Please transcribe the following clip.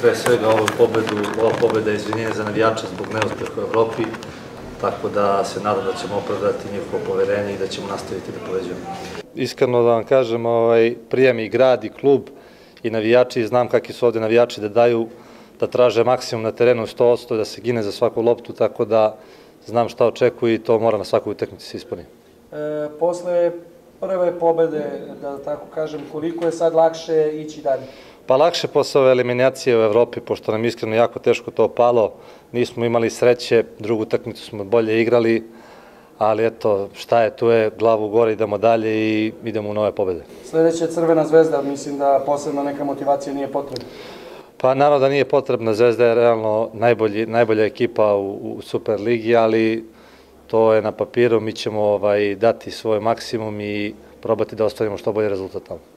pre svega ova pobeda je izvinjenje za navijača zbog neuspeha u Evropi, tako da se nadam da ćemo opravdati njihovo poverenje i da ćemo nastaviti da pobeđujemo. Iskreno da vam kažem, prijem i grad i klub i navijači, znam kakvi su ovde navijači da traže maksimum na terenu 100%, da se gine za svaku loptu, tako da znam šta očekuju i to mora na svakoj utakmici se ispuni. Posle prve pobede, da tako kažem, koliko je sad lakše ići dalje? Pa lakše posle ove eliminacije u Evropi, pošto nam iskreno jako teško to palo, nismo imali sreće, drugu utakmicu smo bolje igrali, ali eto, šta je, tu je, glavu gore, idemo dalje i idemo u nove pobede. Sledeća je Crvena zvezda, mislim da posebno neka motivacija nije potrebna. Pa naravno da nije potrebna, Zvezda je realno najbolja ekipa u Superligi, ali to je na papiru, mi ćemo dati svoj maksimum i probati da ostvarimo što bolji rezultat tamo.